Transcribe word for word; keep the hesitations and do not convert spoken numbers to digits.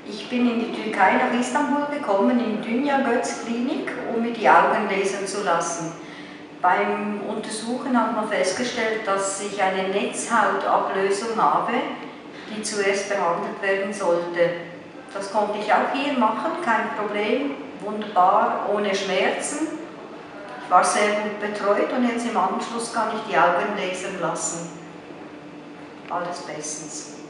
Ich bin in die Türkei nach Istanbul gekommen, in Dünya Göz Klinik, um mir die Augen lasern zu lassen. Beim Untersuchen hat man festgestellt, dass ich eine Netzhautablösung habe, die zuerst behandelt werden sollte. Das konnte ich auch hier machen, kein Problem, wunderbar, ohne Schmerzen. Ich war sehr gut betreut und jetzt im Anschluss kann ich die Augen lasern lassen. Alles bestens.